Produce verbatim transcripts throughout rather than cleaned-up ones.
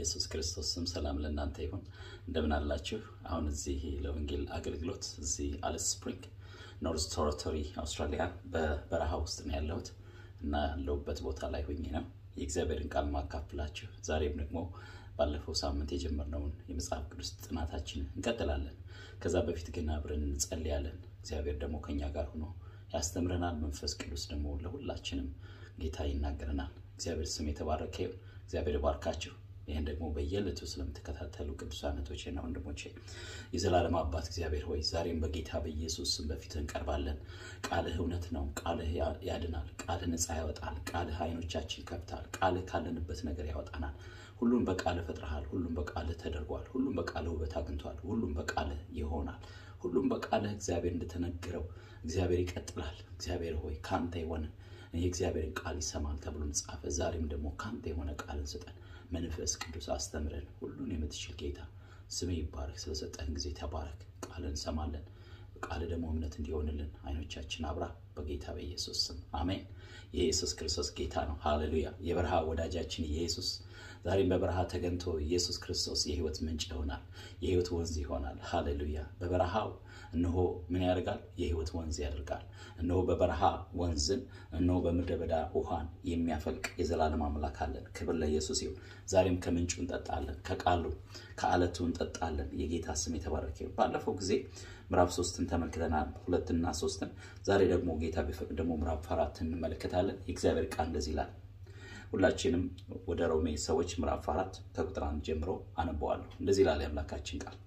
በኢየሱስ ክርስቶስ ስም ሰላም ለእናንተ ይሁን እንደምን አላችሁ አሁን እዚህ ለወንጌል አገልግሎት እዚህ አለስ ስፕሪንግ ኖርዝ ቴሪቶሪ አውስትራሊያ በበረሃ ውስጥ ነው ያለሁት እና ያለሁበት ቦታ ላይ ሆኜ ነው የእግዚአብሔርን ቃል ማካፍላችሁ ዛሬም ደግሞ ባለፈው ሳምንት የጀመርነውን የመጽሐፍ ቅዱስ ጥናታችንን እንቀጥላለን ከዛ በፊት ግን አብረን እንጸልያለን እግዚአብሔር ደግሞ ከኛ ጋር ሆኖ ያስተምረናል መንፈስ ቅዱስ ደግሞ ለሁላችንም ጌታ ይናገረናል እግዚአብሔር ስም የተባረከ ይሁን እግዚአብሔር ባርካችሁ ይሄን ደግሞ በየለቱ ስለምትከታተሉ ቅዱሳን እህቶቼና ወንድሞቼ የዘላለም አባት እግዚአብሔር ሆይ ዛሬም በጌታ በኢየሱስ ስም በፊትህ እንቀርባለን ቃልህ እውነት ነው ቃልህ ያድናል ቃልህ ነፃ ያወጣል ቃልህ አይኖቻችን ይከፍታል ቃልህ ካለንበት ነገር ያወጣናል ሁሉም በቃልህ ፈጥረሃል ሁሉም በቃልህ ተደርጓል ሁሉም በቃልህ ውበት አግኝቷል ሁሉም በቃልህ ይሆናል ሁሉም በቃልህ እግዚአብሔር እንደተነገረው እግዚአብሔር ይቀጥላል እግዚአብሔር ሆይ ካንተ የሆነ የእግዚአብሔርን ቃል ይሰማል ተብሎ ተጻፈ ዛሬም ደግሞ ካንተ የሆነ ቃልን ሰጠን መንፈስ ቅዱስ አስተምረን ሁሉን የምትችል ጌታ ስም ይባረክ ስለሰጠን ጊዜ ተባረክ ቃልን ሰማለን ቃል ደግሞ እምነት እንዲሆንልን አይኖቻችን አብራ በጌታ በኢየሱስ ስም አሜን ኢየሱስ ክርስቶስ ጌታ ነው ሃሌሉያ የበረሃ ወዳጃችን ኢየሱስ ዛሬም በበረሃ ተገንቶ ኢየሱስ ክርስቶስ የህይወት ምንጭ ይሆናል የህይወት ወንዝ ይሆናል ሃሌሉያ በበረሃው እነሆ ምን ያደርጋል የህይወት ወንዝ ያደርጋል እነሆ በበረሃ ወንዝን እነሆ በመደበዳ ውሃን የሚያፈልቅ የዘላለም አምላክ አለን ክብር ለኢየሱስ ይሁን ዛሬም ከምንጩ እንጠጣለን ከቃሉ ከአለቱ እንጠጣለን የጌታ ስም የተባረከ ይሁን ባለፈው ጊዜ ምዕራፍ ሶስትን ተመልክተናል ሁለት እና ሶስትን ዛሬ ደግሞ ጌታ ቢፈቅድ ደግሞ ምዕራፍ አራትን እንመለከታለን የእግዚአብሔር ቃል እንደዚህ ይላል ሁላችንም ወደ ሮሜ ሰዎች ምዕራፍ አራት ከቁጥር አንድ ጀምሮ አነበዋለሁ እንደዚህ ይላል የአምላካችን ቃል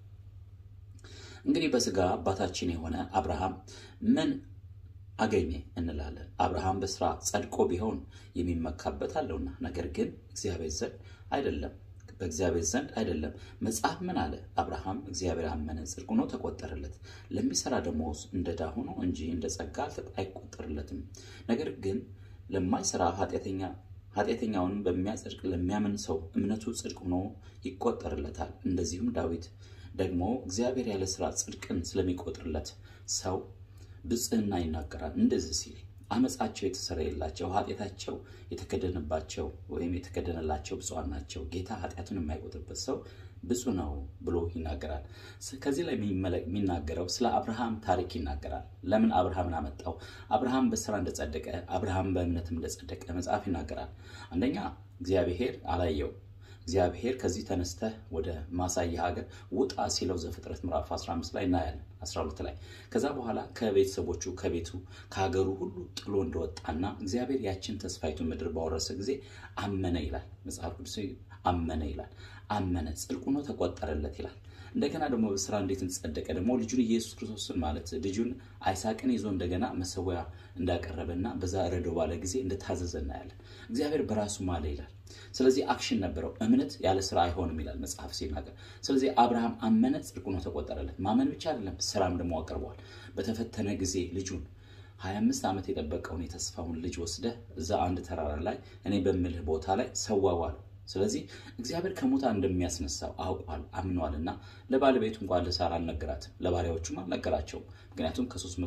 እንግዲህ በስጋ አባታችን የሆነ አብርሃም ምን አገኘ እንላለን አብርሃም በስራ ጸድቆ ቢሆን የሚመካበት አለውና ነገር ግን እግዚአብሔር ዘንድ አይደለም በእግዚአብሔር ዘንድ አይደለም መጽሐፍ ምን አለ አብርሃም እግዚአብሔር አመነ ጽድቅ ሆኖ ተቆጠረለት ለሚሰራ ደሞዝ እንደዳ ሆኖ እንጂ እንደ ጸጋ አይቆጠርለትም ነገር ግን ለማይሰራ ኃጢያተኛ ኃጢያተኛውን በሚያጸድቅ ለሚያምን ሰው እምነቱ ጽድቅ ሆኖ ይቆጠርለታል እንደዚሁም ዳዊት ደግሞ እግዚአብሔር ያለ ስራ ጽድቅን ስለሚቆጥርለት ሰው ብጽህና ይናገራል እንደዚህ ሲል አመጻቸው የተሰረየላቸው ኃጢያታቸው የተከደነባቸው ወይም የተከደነላቸው ብፁዓን ናቸው ጌታ ኃጢያቱን የማይቆጥርበት ሰው ብፁዕ ነው ብሎ ይናገራል ከዚህ ላይ የሚናገረው ስለ አብርሃም ታሪክ ይናገራል ለምን አብርሃምን አመጣው አብርሃም በስራ እንደጸደቀ አብርሃም በእምነትም እንደጸደቀ መጽሐፍ ይናገራል አንደኛ እግዚአብሔር አላየው እግዚአብሔር ከዚህ ተነስተህ ወደ ማሳያ ሀገር ውጣ ሲለው ዘፍጥረት ምዕራፍ አስራ አምስት ላይ እናያለን አስራ ሁለት ላይ ከዛ በኋላ ከቤተሰቦቹ ከቤቱ ከሀገሩ ሁሉ ጥሎ እንደወጣና እግዚአብሔር ያችን ተስፋይቱ ምድር ባወረሰ ጊዜ አመነ ይላል መጽሐፍ ቅዱስ አመነ ይላል አመነ ጽድቅ ሆኖ ተቆጠረለት ይላል እንደገና ደግሞ በስራ እንዴት እንጸደቀ ደግሞ ልጁን ኢየሱስ ክርስቶስን ማለት ልጁን አይሳቅን ይዞ እንደገና መሰዊያ እንዳቀረበና በዛ ረዶ ባለ ጊዜ እንደታዘዘና ያለ እግዚአብሔር በራሱ ማለ ይላል ስለዚህ አክሽን ነበረው እምነት ያለ ስራ አይሆንም ይላል መጽሐፍ ሲናገር ስለዚህ አብርሃም አመነ ጽድቅ ሆኖ ተቆጠረለት ማመን ብቻ አይደለም ስራም ደግሞ አቀርቧል በተፈተነ ጊዜ ልጁን ሃያ አምስት አመት የጠበቀውን የተስፋውን ልጅ ወስደ እዛ አንድ ተራራ ላይ እኔ በመልህ ቦታ ላይ ሰዋዋል ስለዚህ እግዚአብሔር ከሞታን እንደሚያስነሳው አውቋል አምኗልና ለባለቤቱ እንኳን ለሳራ አልነገራትም ለባሪያዎቹም አልነገራቸውም ምክንያቱም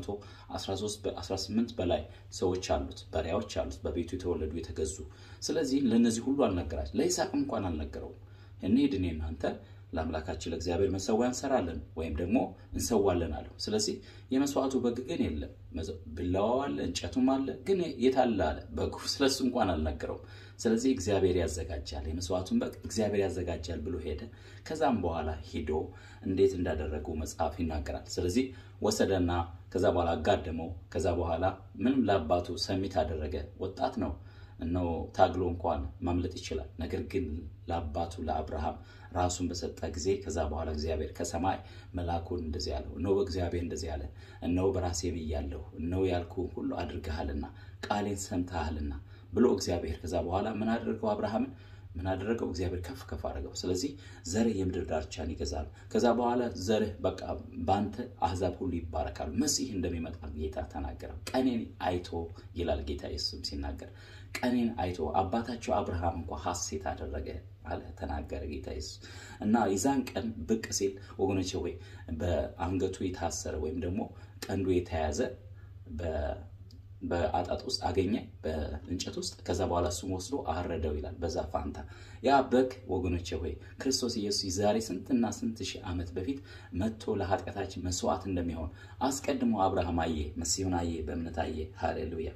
ከ313 በ18 በላይ ሰዎች አሉት ባሪያዎች አሉት በቤቱ የተወለዱ የተገዙ ስለዚህ ለነዚህ ሁሉ አልነገራቸው ለይስሐቅ እንኳን አልነገረው እንሂድ እኔ እናንተ ለአምላካችን ለእግዚአብሔር መሰዋያን ሰራለን ወይም ደግሞ እንሰዋለን አለው ስለዚህ የመስዋዕቱ በግ ግን የለም ብላዋው አለ እንጨቱም አለ ግን የታለ አለ በጉ ስለሱ እንኳን አልነገረው ስለዚህ እግዚአብሔር ያዘጋጃል የመስዋዕቱን በግ እግዚአብሔር ያዘጋጃል ብሎ ሄደ ከዛም በኋላ ሄዶ እንዴት እንዳደረጉ መጽሐፍ ይናገራል ስለዚህ ወሰደና ከዛ በኋላ አጋደመው ከዛ በኋላ ምንም ለአባቱ ሰሚት አደረገ ወጣት ነው እነሆ ታግሎ እንኳን ማምለጥ ይችላል ነገር ግን ለአባቱ ለአብርሃም ራሱን በሰጠ ጊዜ ከዛ በኋላ እግዚአብሔር ከሰማይ መልአኩን እንደዚህ ያለው ነው በእግዚአብሔር እንደዚህ ያለ ነው በራሴ ብያለሁ ነው ያልኩ ሁሉ አድርገሃልና ቃሌን ሰምተሃልና ብሎ እግዚአብሔር ከዛ በኋላ ምን አደረገው አብርሃምን ምን አደረገው እግዚአብሔር ከፍ ከፍ አደረገው ስለዚህ ዘርህ የምድር ዳርቻን ይገዛል ከዛ በኋላ ዘርህ በቃ ባንተ አህዛብ ሁሉ ይባረካሉ መሲህ እንደሚመጣ ጌታ ተናገረ ቀኔን አይቶ ይላል ጌታ ኢየሱስ ሲናገር ቀኔን አይቶ አባታቸው አብርሃም እንኳን ሐሴት አደረገ አለ ተናገረ ጌታ ኢየሱስ እና ይዛን ቀን ብቅ ሲል ወገኖቼ ወይ በአንገቱ የታሰረ ወይም ደግሞ ቀንዱ የተያዘ በ በአጣጥ ውስጥ አገኘ በእንጨት ውስጥ ከዛ በኋላ እሱም ወስዶ አረደው ይላል በዛ ፋንታ ያ በግ ወገኖቼ ሆይ ክርስቶስ ኢየሱስ ዛሬ ስንትና ስንት ሺህ ዓመት በፊት መጥቶ ለኃጢአታችን መስዋዕት እንደሚሆን አስቀድሞ አብርሃም አየ መሲሁን አየ በእምነት አየ ሃሌሉያ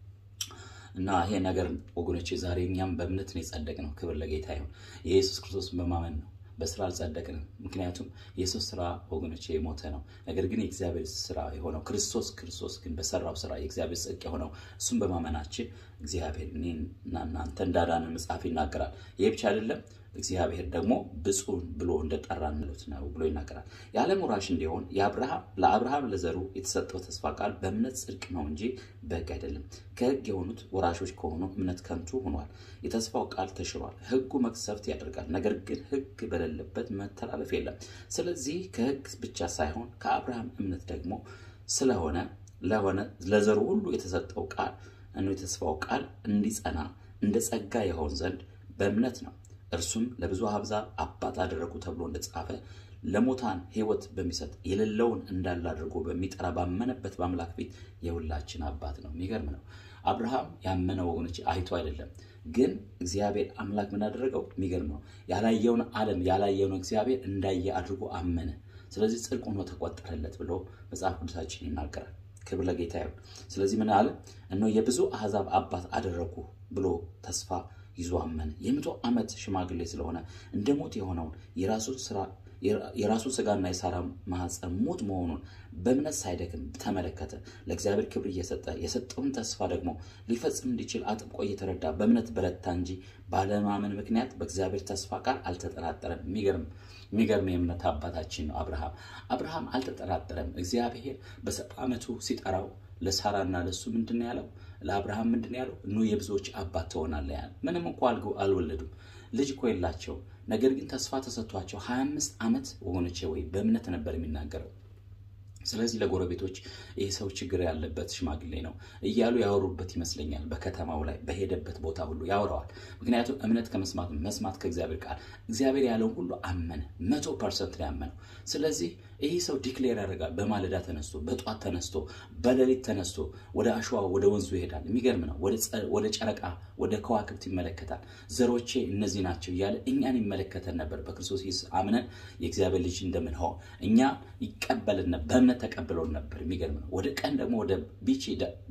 እና ይሄ ነገር ወገኖቼ ዛሬ እኛም በእምነት ነው የጸደቅነው ክብር ለጌታ ይሁን ኢየሱስ ክርስቶስ በማመን ነው በስራ አልጸደቅንም ምክንያቱም ኢየሱስ ስራ ወገኖቼ የሞተ ነው ነገር ግን የእግዚአብሔር ስራ የሆነው ክርስቶስ ክርስቶስ ግን በሰራው ስራ የእግዚአብሔር ጽድቅ የሆነው እሱም በማመናችን እግዚአብሔር እኔና እናንተ እንዳዳነን መጽሐፍ ይናገራል ይሄ ብቻ አይደለም እግዚአብሔር ደግሞ ብፁዕ ብሎ እንደጠራን ነው ብሎ ይናገራል የዓለም ወራሽ እንዲሆን የአብርሃም ለአብርሃም ለዘሩ የተሰጠው ተስፋ ቃል በእምነት ጽድቅ ነው እንጂ በሕግ አይደለም ከሕግ የሆኑት ወራሾች ከሆኑ እምነት ከንቱ ሆኗል የተስፋው ቃል ተሽሯል ሕጉ መቅሰፍት ያደርጋል ነገር ግን ሕግ በሌለበት መተላለፍ የለም ስለዚህ ከሕግ ብቻ ሳይሆን ከአብርሃም እምነት ደግሞ ስለሆነ ለሆነ ለዘሩ ሁሉ የተሰጠው ቃል እነሆ የተስፋው ቃል እንዲጸና እንደ ጸጋ ይሆን ዘንድ በእምነት ነው እርሱም ለብዙ አሕዛብ አባት አደረጉ ተብሎ እንደተጻፈ ለሞታን ሕይወት በሚሰጥ የሌለውን እንዳለ አድርጎ በሚጠራ ባመነበት በአምላክ ፊት የሁላችን አባት ነው የሚገርም ነው አብርሃም ያመነው ወገኖች አይቶ አይደለም ግን እግዚአብሔር አምላክ ምን አደረገው የሚገርም ነው ያላየውን ዓለም ያላየውን እግዚአብሔር እንዳየ አድርጎ አመነ ስለዚህ ጽድቅ ሆኖ ተቆጠረለት ብሎ መጽሐፍ ቅዱሳችን ይናገራል ክብር ለጌታ ይሁን ስለዚህ ምን አለ እነሆ የብዙ አሕዛብ አባት አደረጉ ብሎ ተስፋ ይዞ አመነ የመቶ ዓመት ሽማግሌ ስለሆነ እንደሞት የሆነው የራሱ ስራ የራሱ ስጋና የሳራ ማህፀን ሞት መሆኑን በእምነት ሳይደክም ተመለከተ ለእግዚአብሔር ክብር እየሰጠ የሰጠውን ተስፋ ደግሞ ሊፈጽም እንዲችል አጥብቆ እየተረዳ በእምነት በረታ እንጂ ባለማመን ምክንያት በእግዚአብሔር ተስፋ ቃል አልተጠራጠረም የሚገርም የሚገርም የእምነት አባታችን ነው አብርሃም አብርሃም አልተጠራጠረም እግዚአብሔር በሰባ ዓመቱ ሲጠራው ለሳራና ለሱ ምንድነው ያለው ለአብርሃም ምንድነው ያለው ነው የብዙዎች አባት ትሆናለህ ያለ ምንም እንኳን አልወለዱም ልጅ እኮ የላቸው ነገር ግን ተስፋ ተሰጥቷቸው ሃያ አምስት ዓመት ወገኖቼ ወይ በእምነት ነበር የሚናገረው ስለዚህ ለጎረቤቶች ይሄ ሰው ችግር ያለበት ሽማግሌ ነው እያሉ ያወሩበት ይመስለኛል በከተማው ላይ በሄደበት ቦታ ሁሉ ያወራዋል ምክንያቱም እምነት ከመስማት መስማት ከእግዚአብሔር ቃል እግዚአብሔር ያለው ሁሉ አመነ መቶ ፐርሰንት ነው ያመነው ስለዚህ ይሄ ሰው ዲክሌር ያደርጋል በማለዳ ተነስቶ በጧት ተነስቶ በሌሊት ተነስቶ ወደ አሸዋ ወደ ወንዙ ይሄዳል የሚገርም ነው ወደ ወደ ጨረቃ ወደ ከዋክብት ይመለከታል ዘሮቼ እነዚህ ናቸው ይያለ እኛን ይመለከተን ነበር በክርስቶስ ኢየሱስ አምነን የእግዚአብሔር ልጅ እንደምንሆን እኛ ይቀበልን ነበር ተቀበለው ነበር የሚገርም ነው ወደ ቀን ደግሞ ወደ ቢች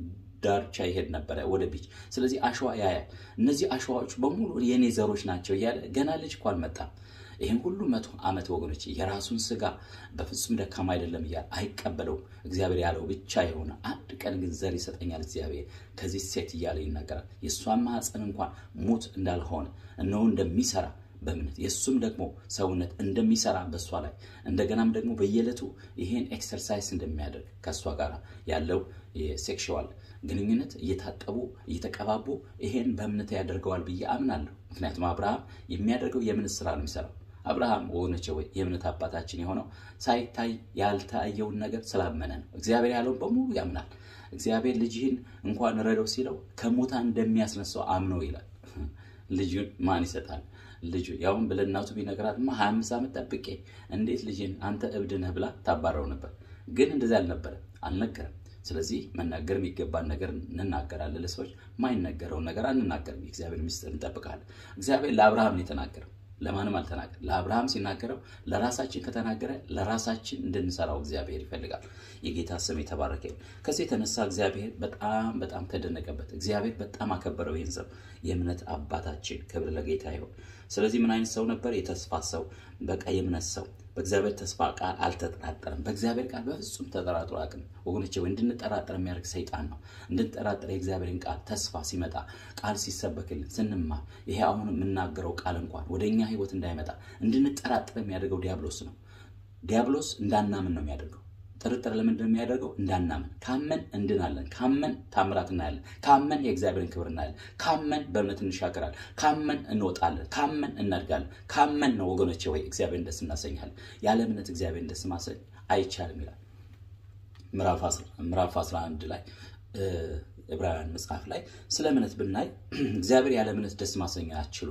ዳርቻ ይሄድ ነበር ወደ ቢች ስለዚህ አሸዋ ያያ እነዚህ አሸዋዎች በሙሉ የኔ ዘሮች ናቸው ይያለ ገና ልጅ እንኳን መጣ ይሄን ሁሉ መቶ ዓመት ወገኖች የራሱን ስጋ በፍጹም ደካማ አይደለም ይያል አይቀበለው እግዚአብሔር ያለው ብቻ ይሆነ አንድ ቀን ግን ዘር ይሰጠኛል እግዚአብሔር ከዚህ ሴት ይያለ ይናገራል የሷን ማህፀን እንኳን ሞት እንዳልሆነ እነሆ እንደሚሰራ በእምነት የሱም ደግሞ ሰውነት እንደሚሰራ በሷ ላይ እንደገናም ደግሞ በየለቱ ይሄን ኤክሰርሳይዝ እንደሚያደርግ ከሷ ጋር ያለው የሴክሹዋል ግንኙነት እየታጠቡ እየተቀባቡ ይሄን በእምነት ያደርገዋል ብዬ አምናለሁ ምክንያቱም አብርሃም የሚያደርገው የምን ስራ ነው የሚሰራው አብርሃም ወገኖቼ ወይ የእምነት አባታችን የሆነው ሳይታይ ያልታየውን ነገር ስላመነ ነው እግዚአብሔር ያለው በሙሉ ያምናል እግዚአብሔር ልጅህን እንኳን ረደው ሲለው ከሞታ እንደሚያስነሳው አምነው ይላል ልጅን ማን ይሰጣል ልጅ ያውን ብለናቱ ቢነግራትማ ሃያ አምስት ዓመት ጠብቄ እንዴት ልጅን አንተ እብድ ነህ ብላ ታባረው ነበር ግን እንደዛ አልነበረ አልነገረም ስለዚህ መናገር የሚገባን ነገር እንናገራለን ለሰዎች ማይነገረው ነገር አንናገርም እግዚአብሔር ምስጢር እንጠብቃለን እግዚአብሔር ለአብርሃም የተናገረው ለማንም አልተናገረ ለአብርሃም ሲናገረው ለራሳችን ከተናገረ ለራሳችን እንድንሰራው እግዚአብሔር ይፈልጋል የጌታ ስም የተባረከ ይሁን ከዚህ የተነሳ እግዚአብሔር በጣም በጣም ተደነቀበት እግዚአብሔር በጣም አከበረው ይህን ሰው የእምነት አባታችን ክብር ለጌታ ይሁን ስለዚህ ምን አይነት ሰው ነበር የተስፋ ሰው በቃ የእምነት ሰው በእግዚአብሔር ተስፋ ቃል አልተጠራጠረም በእግዚአብሔር ቃል በፍጹም ተጠራጥሮ አቅም ወገኖቼ ወይ እንድንጠራጠር የሚያደርግ ሰይጣን ነው እንድንጠራጠር የእግዚአብሔርን ቃል ተስፋ ሲመጣ ቃል ሲሰበክልን ስንማር ይሄ አሁን የምናገረው ቃል እንኳን ወደኛ ህይወት እንዳይመጣ እንድንጠራጠር የሚያደርገው ዲያብሎስ ነው ዲያብሎስ እንዳናምን ነው የሚያደርገው ጥርጥር ለምን እንደሚያደርገው እንዳናምን ካመን እንድናለን ካመን ታምራት እናያለን ካመን የእግዚአብሔርን ክብር እናያለን ካመን በእምነት እንሻገራለን ካመን እንወጣለን ካመን እናድጋለን ካመን ነው ወገኖቼ ወይ እግዚአብሔር ደስ እናሰኛለን ያለ እምነት እግዚአብሔር ደስ ማሰኝ አይቻልም ይላል ምዕራፍ ምዕራፍ አስራ አንድ ላይ ዕብራውያን መጽሐፍ ላይ ስለ እምነት ብናይ እግዚአብሔር ያለ እምነት ደስ ማሰኛ አይችልም ይላል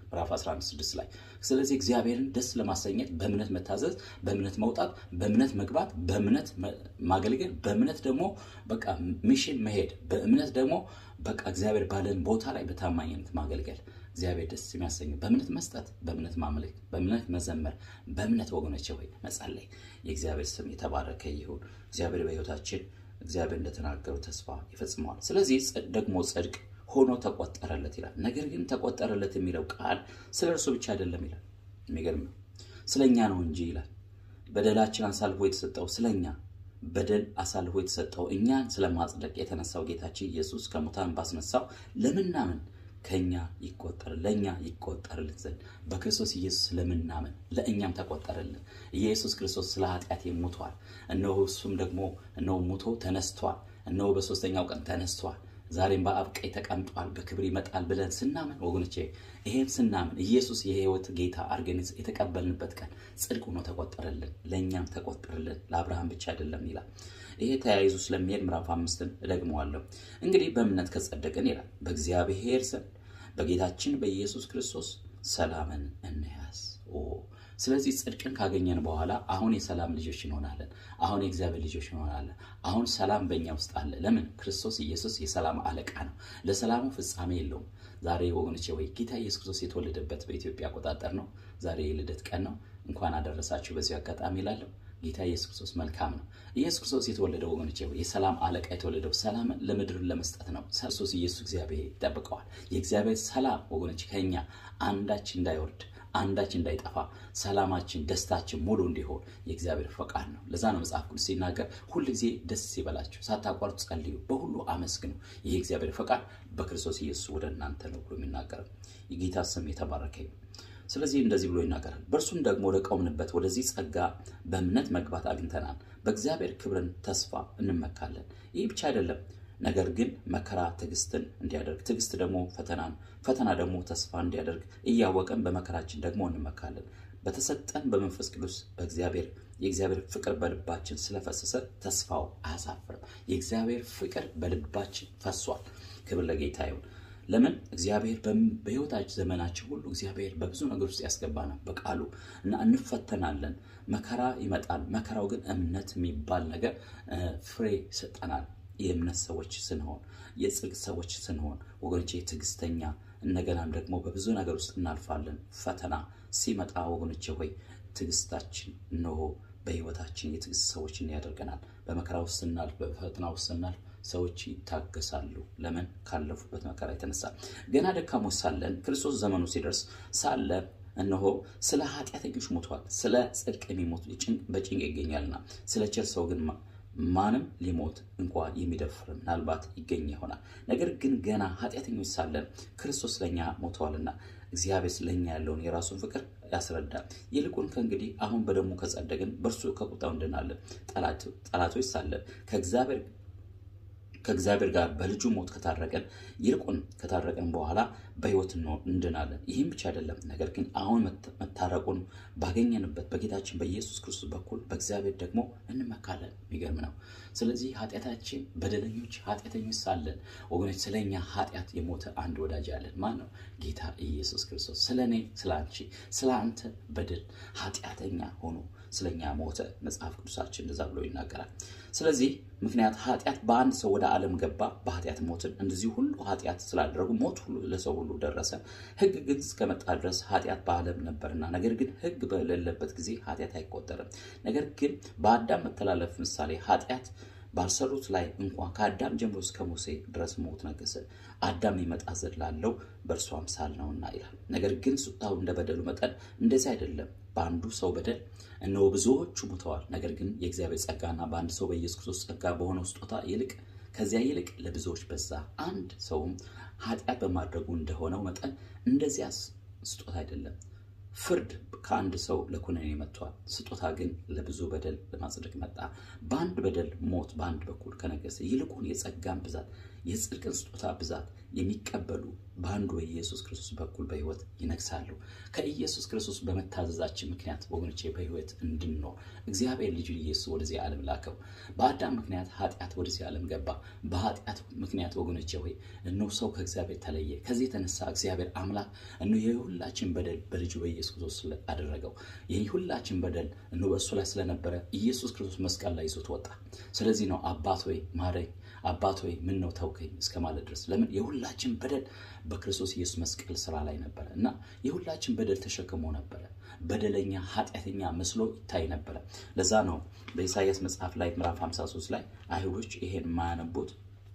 ምዕራፍ አስራ አንድ ስድስት ላይ ስለዚህ እግዚአብሔርን ደስ ለማሰኘት በእምነት መታዘዝ በእምነት መውጣት በእምነት መግባት በእምነት ማገልገል በእምነት ደግሞ በቃ ሚሽን መሄድ በእምነት ደግሞ በቃ እግዚአብሔር ባለን ቦታ ላይ በታማኝነት ማገልገል እግዚአብሔር ደስ የሚያሰኝ በእምነት መስጠት በእምነት ማምለክ በእምነት መዘመር በእምነት ወገኖቼ ሆይ መጸለይ የእግዚአብሔር ስም የተባረከ ይሁን እግዚአብሔር በሕይወታችን እግዚአብሔር እንደተናገረው ተስፋ ይፈጽማል ስለዚህ ደግሞ ጽድቅ ሆኖ ተቆጠረለት ይላል ነገር ግን ተቆጠረለት የሚለው ቃል ስለርሱ ብቻ አይደለም ይላል የሚገርም ስለኛ ነው እንጂ ይላል በደላችን አሳልፎ የተሰጠው ስለኛ በደል አሳልፎ የተሰጠው እኛን ስለማጽደቅ የተነሳው ጌታችን ኢየሱስ ከሙታን ባስነሳው ለምናምን ከኛ ይቆጠር ለኛ ይቆጠርልን ዘንድ በክርስቶስ ኢየሱስ ለምናምን ለእኛም ተቆጠረልን ኢየሱስ ክርስቶስ ስለ ኃጢአት ሞቷል እነሆ እሱም ደግሞ እነሆ ሞቶ ተነስቷል እነሆ በሶስተኛው ቀን ተነስቷል ዛሬም በአብ ቀኝ ተቀምጧል በክብር ይመጣል ብለን ስናምን ወገኖቼ ይሄን ስናምን ኢየሱስ የሕይወት ጌታ አርገን የተቀበልንበት ቀን ጽድቅ ሆኖ ተቆጠረልን ለኛም ተቆጠረልን ለአብርሃም ብቻ አይደለም ይላል ይሄ ተያይዞ ስለሚሄድ ምዕራፍ አምስትን ደግመዋለሁ እንግዲህ በእምነት ከጸደቅን ይላል በእግዚአብሔር ዘንድ በጌታችን በኢየሱስ ክርስቶስ ሰላምን እንያዝ ኦ ስለዚህ ጽድቅን ካገኘን በኋላ አሁን የሰላም ልጆች እንሆናለን አሁን የእግዚአብሔር ልጆች እንሆናለን አሁን ሰላም በእኛ ውስጥ አለ ለምን ክርስቶስ ኢየሱስ የሰላም አለቃ ነው ለሰላሙ ፍጻሜ የለውም ዛሬ ወገኖቼ ወይ ጌታ ኢየሱስ ክርስቶስ የተወለደበት በኢትዮጵያ አቆጣጠር ነው ዛሬ የልደት ቀን ነው እንኳን አደረሳችሁ በዚህ አጋጣሚ ይላልው ጌታ ኢየሱስ ክርስቶስ መልካም ነው ኢየሱስ ክርስቶስ የተወለደው ወገኖቼ የሰላም አለቃ የተወለደው ሰላም ለምድር ለመስጠት ነው ክርስቶስ ኢየሱስ እግዚአብሔር ይጠብቀዋል የእግዚአብሔር ሰላም ወገኖቼ ከኛ አንዳች እንዳይወርድ አንዳች እንዳይጠፋ ሰላማችን ደስታችን ሙሉ እንዲሆን የእግዚአብሔር ፈቃድ ነው ለዛ ነው መጽሐፍ ቅዱስ ሲናገር ሁሉ ጊዜ ደስ ይበላችሁ ሳታቋርጡ ጸልዩ በሁሉ አመስግኑ ይሄ እግዚአብሔር ፈቃድ በክርስቶስ ኢየሱስ ወደ እናንተ ነው ብሎ የሚናገር የጌታ ስም የተባረከ ይሁን ስለዚህ እንደዚህ ብሎ ይናገራል በርሱም ደግሞ ወደ ቆምንበት ወደዚህ ጸጋ በእምነት መግባት አግኝተናል በእግዚአብሔር ክብርን ተስፋ እንመካለን ይህ ብቻ አይደለም ነገር ግን መከራ ትዕግስትን እንዲያደርግ ትዕግስት ደግሞ ፈተናን ፈተና ደግሞ ተስፋ እንዲያደርግ እያወቀን በመከራችን ደግሞ እንመካለን በተሰጠን በመንፈስ ቅዱስ በእግዚአብሔር የእግዚአብሔር ፍቅር በልባችን ስለፈሰሰ ተስፋው አያሳፍርም የእግዚአብሔር ፍቅር በልባችን ፈሷል ክብር ለጌታ ይሁን ለምን እግዚአብሔር በሕይወታችን ዘመናችን ሁሉ እግዚአብሔር በብዙ ነገር ውስጥ ያስገባናል በቃሉ እና እንፈተናለን መከራ ይመጣል መከራው ግን እምነት የሚባል ነገር ፍሬ ይሰጠናል የእምነት ሰዎች ስንሆን የጽድቅ ሰዎች ስንሆን ወገኖቼ ትዕግስተኛ እንደገናም ደግሞ በብዙ ነገር ውስጥ እናልፋለን ፈተና ሲመጣ ወገኖቼ ሆይ ትዕግስታችን ነው በሕይወታችን የትዕግስት ሰዎችን ያደርገናል በመከራ ውስጥ ስናልፍ በፈተና ውስጥ ስናልፍ ሰዎች ይታገሳሉ ለምን ካለፉበት መከራ የተነሳ ገና ደካሞች ሳለን ክርስቶስ ዘመኑ ሲደርስ ሳለ እነሆ ስለ ኃጢያተኞች ሞቷል ስለ ጽድቅ የሚሞት በጭንቅ ይገኛልና ስለ ቸር ሰው ግን ማንም ሊሞት እንኳን የሚደፍር ምናልባት ይገኝ ይሆናል ነገር ግን ገና ኃጢያተኞች ሳለን ክርስቶስ ለኛ ሞቷልና እግዚአብሔር ስለኛ ያለውን የራሱን ፍቅር ያስረዳል ይልቁን ከእንግዲህ አሁን በደሙ ከጸደቅን በርሱ ከቁጣው እንድናለን ጠላት ጠላቶች ሳለን ከእግዚአብሔር ከእግዚአብሔር ጋር በልጁ ሞት ከታረቀን ይልቁን ከታረቀን በኋላ በሕይወት እንድናለን ይህም ብቻ አይደለም ነገር ግን አሁን መታረቁን ባገኘንበት በጌታችን በኢየሱስ ክርስቶስ በኩል በእግዚአብሔር ደግሞ እንመካለን የሚገርም ነው ስለዚህ ኃጢያታችን በደለኞች ኃጢያተኞች ሳለን ወገኖች ስለኛ ኃጢያት የሞተ አንድ ወዳጅ አለን ማን ነው ጌታ ኢየሱስ ክርስቶስ ስለኔ ስላንቺ ስላንተ በደል ኃጢያተኛ ሆኖ ስለኛ ሞተ መጽሐፍ ቅዱሳችን እንደዛ ብሎ ይናገራል ስለዚህ ምክንያት ኃጢያት በአንድ ሰው ወደ ዓለም ገባ በኃጢያት ሞትን እንደዚህ ሁሉ ኃጢያት ስላደረጉ ሞት ሁሉ ለሰው ሁሉ ደረሰ ሕግ ግን እስከመጣ ድረስ ኃጢያት በዓለም ነበርና ነገር ግን ሕግ በሌለበት ጊዜ ኃጢያት አይቆጠርም ነገር ግን በአዳም መተላለፍ ምሳሌ ኃጢያት ባልሰሩት ላይ እንኳን ከአዳም ጀምሮ እስከ ሙሴ ድረስ ሞት ነገሰ አዳም ይመጣ ዘንድ ላለው በእርሱ አምሳል ነውና ይላል ነገር ግን ስጣው እንደበደሉ መጠን እንደዚህ አይደለም በአንዱ ሰው በደል እነሆ ብዙዎቹ ሞተዋል ነገር ግን የእግዚአብሔር ጸጋና በአንድ ሰው በኢየሱስ ክርስቶስ ጸጋ በሆነው ስጦታ ይልቅ ከዚያ ይልቅ ለብዙዎች በዛ አንድ ሰውም ኃጢአት በማድረጉ እንደሆነው መጠን እንደዚያ ስጦታ አይደለም ፍርድ ከአንድ ሰው ለኩነኔ መጥቷል ስጦታ ግን ለብዙ በደል ለማጽደቅ መጣ በአንድ በደል ሞት በአንድ በኩል ከነገሰ ይልቁን የጸጋን ብዛት የጽድቅን ስጦታ ብዛት የሚቀበሉ በአንዱ ኢየሱስ ክርስቶስ በኩል በሕይወት ይነግሳሉ። ከኢየሱስ ክርስቶስ በመታዘዛችን ምክንያት ወገኖቼ በሕይወት እንድንኖር እግዚአብሔር ልጁ ኢየሱስ ወደዚህ ዓለም ላከው። በአዳም ምክንያት ኃጢአት ወደዚህ ዓለም ገባ። በኃጢአት ምክንያት ወገኖቼ ሆይ እነሆ ሰው ከእግዚአብሔር ተለየ። ከዚህ የተነሳ እግዚአብሔር አምላክ እነሆ የሁላችን በደል በልጁ በኢየሱስ ክርስቶስ አደረገው። የሁላችን በደል እነሆ በእሱ ላይ ስለነበረ ኢየሱስ ክርስቶስ መስቀል ላይ ይዞት ወጣ። ስለዚህ ነው አባት ሆይ ማረኝ፣ አባት ሆይ ምን ነው ተውከኝ እስከማለት ድረስ። ለምን የሁላችን በደል በክርስቶስ ኢየሱስ መስቀል ስራ ላይ ነበር እና የሁላችን በደል ተሸክሞ ነበር። በደለኛ ኃጢያተኛ መስሎ ይታይ ነበር። ለዛ ነው በኢሳይያስ መጽሐፍ ላይ ምዕራፍ ሃምሳ ሶስት ላይ አይሁዶች ይሄን ማያነቡት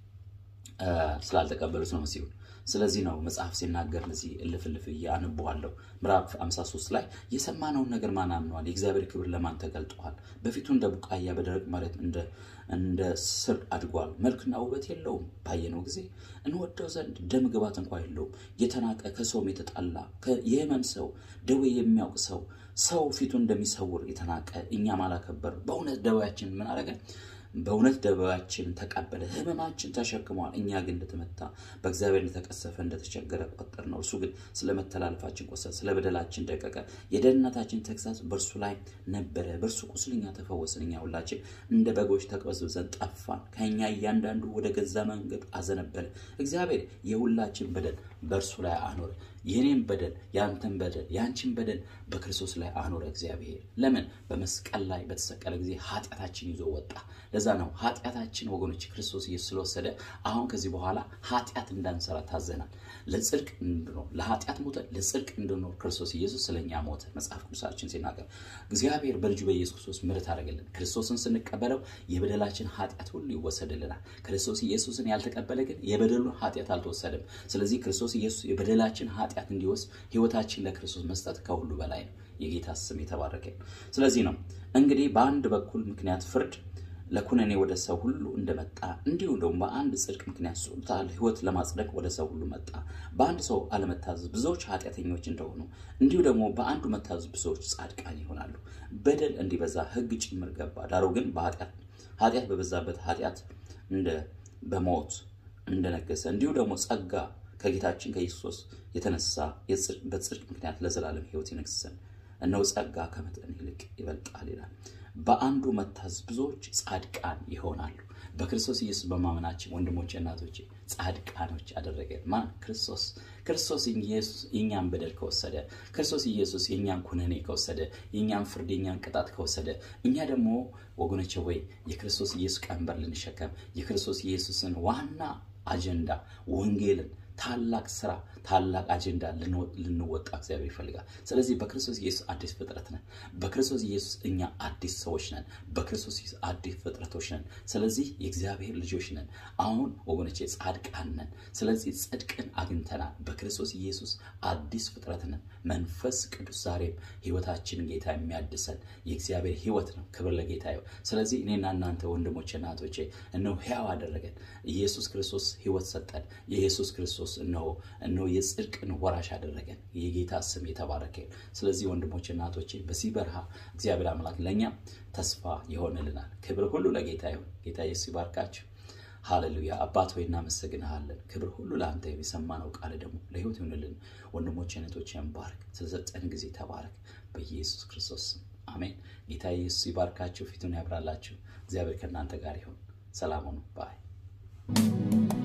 ስላልተቀበሉት ነው ሲሉ። ስለዚህ ነው መጽሐፍ ሲናገር ለዚህ እልፍልፍ ያነቡዋለሁ። ምዕራፍ ሃምሳ ሶስት ላይ የሰማነውን ነገር ማን አምኗል? የእግዚአብሔር ክብር ለማን ተገልጧል? በፊቱ እንደ ቡቃያ በደረቅ መሬት እንደ እንደ ስር አድጓል። መልክና ውበት የለውም። ባየነው ጊዜ እንወደው ዘንድ ደም ግባት እንኳን የለውም። የተናቀ ከሰውም የተጣላ የየመን ሰው ደዌ የሚያውቅ ሰው ሰው ፊቱን እንደሚሰውር የተናቀ እኛም አላከበር። በእውነት ደዌያችን ምን አደረገ? በእውነት ደዌያችን ተቀበለ፣ ህመማችን ተሸክሟል። እኛ ግን እንደተመታ በእግዚአብሔር እንደተቀሰፈ እንደተቸገረ ቆጠር ነው። እርሱ ግን ስለመተላለፋችን ቆሰለ፣ ስለበደላችን ደቀቀ። የደህንነታችን ተግሣጽ በእርሱ ላይ ነበረ፣ በእርሱ ቁስል እኛ ተፈወስን። እኛ ሁላችን እንደ በጎች ተቅበዝብዘን ጠፋን፣ ከእኛ እያንዳንዱ ወደ ገዛ መንገዱ አዘነበለ። እግዚአብሔር የሁላችን በደል በእርሱ ላይ አኖረ። የኔም በደል ያንተም በደል ያንቺም በደል በክርስቶስ ላይ አኖረ እግዚአብሔር። ለምን? በመስቀል ላይ በተሰቀለ ጊዜ ኃጢያታችን ይዞ ወጣ። ለዛ ነው ኃጢያታችን ወገኖች ክርስቶስ ኢየሱስ ስለወሰደ አሁን ከዚህ በኋላ ኃጢያት እንዳንሰራ ታዘናል። ለጽድቅ እንድንኖር ለኃጢያት ሞተ፣ ለጽድቅ እንድንኖር ክርስቶስ ኢየሱስ ስለኛ ሞተ። መጽሐፍ ቅዱሳችን ሲናገር እግዚአብሔር በልጁ በኢየሱስ ክርስቶስ ምሕረት አደረገልን። ክርስቶስን ስንቀበለው የበደላችን ኃጢያት ሁሉ ይወሰድልናል። ክርስቶስ ኢየሱስን ያልተቀበለ ግን የበደሉን ኃጢያት አልተወሰደም። ስለዚህ ክርስቶስ ኢየሱስ የበደላችን ኃጢያት እንዲወስድ ሕይወታችን ለክርስቶስ መስጠት ከሁሉ በላይ ነው። የጌታ ስም የተባረከ ነው። ስለዚህ ነው እንግዲህ በአንድ በኩል ምክንያት ፍርድ ለኩነኔ ወደ ሰው ሁሉ እንደመጣ እንዲሁ ደግሞ በአንድ ጽድቅ ምክንያት ሱልጣን ሕይወት ለማጽደቅ ወደ ሰው ሁሉ መጣ። በአንድ ሰው አለመታዘዝ ብዙዎች ኃጢያተኞች እንደሆኑ እንዲሁ ደግሞ በአንዱ መታዘዝ ብዙዎች ጻድቃን ይሆናሉ። በደል እንዲበዛ ሕግ ጭምር ገባ። ዳሩ ግን በኃጢያት ኃጢያት በበዛበት ኃጢያት እንደ በሞት እንደነገሰ እንዲሁ ደግሞ ጸጋ ከጌታችን ከኢየሱስ የተነሳ በጽድቅ ምክንያት ለዘላለም ሕይወት ይነግሰን። እነሆ ጸጋ ከመጠን ይልቅ ይበልጣል ይላል። በአንዱ መታዘዝ ብዙዎች ጻድቃን ይሆናሉ። በክርስቶስ ኢየሱስ በማመናችን ወንድሞቼ እናቶቼ ጻድቃኖች አደረገን። ማን? ክርስቶስ። ክርስቶስ ኢየሱስ የኛን በደል ከወሰደ፣ ክርስቶስ ኢየሱስ የኛን ኩነኔ ከወሰደ፣ የኛን ፍርድ የኛን ቅጣት ከወሰደ፣ እኛ ደግሞ ወገኖቼ ወይ የክርስቶስ ኢየሱስ ቀንበር ልንሸከም የክርስቶስ ኢየሱስን ዋና አጀንዳ ወንጌልን ታላቅ ስራ ታላቅ አጀንዳ ልንወጣ እግዚአብሔር ይፈልጋል። ስለዚህ በክርስቶስ ኢየሱስ አዲስ ፍጥረት ነን። በክርስቶስ ኢየሱስ እኛ አዲስ ሰዎች ነን። በክርስቶስ ኢየሱስ አዲስ ፍጥረቶች ነን። ስለዚህ የእግዚአብሔር ልጆች ነን። አሁን ወገኖቼ ጻድቃን ነን። ስለዚህ ጽድቅን አግኝተናል። በክርስቶስ ኢየሱስ አዲስ ፍጥረት ነን። መንፈስ ቅዱስ ዛሬም ሕይወታችንን ጌታ የሚያድሰን የእግዚአብሔር ሕይወት ነው። ክብር ለጌታ ይሁን። ስለዚህ እኔና እናንተ ወንድሞቼ እናቶቼ እነሆ ሕያው አደረገን። ኢየሱስ ክርስቶስ ሕይወት ሰጠን። ኢየሱስ ክርስቶስ እነሆ እነሆ የጽድቅን ወራሽ አደረገን። የጌታ ስም የተባረከ ይሁን። ስለዚህ ወንድሞቼ እናቶቼ በዚህ በረሃ እግዚአብሔር አምላክ ለኛ ተስፋ ይሆንልናል። ክብር ሁሉ ለጌታ ይሁን። ጌታ ኢየሱስ ይባርካችሁ። ሃሌሉያ። አባት ሆይ እናመሰግንሃለን። ክብር ሁሉ ለአንተ ይሁን። የሰማነው ቃል ደግሞ ለሕይወት ይሁንልን። ወንድሞቼ እናቶቼ ባርክ። ስለሰጠን ጊዜ ተባረክ። በኢየሱስ ክርስቶስ ስም አሜን። ጌታ ኢየሱስ ይባርካችሁ። ፊቱን ያብራላችሁ። እግዚአብሔር ከእናንተ ጋር ይሁን። ሰላም ሁኑ። ባይ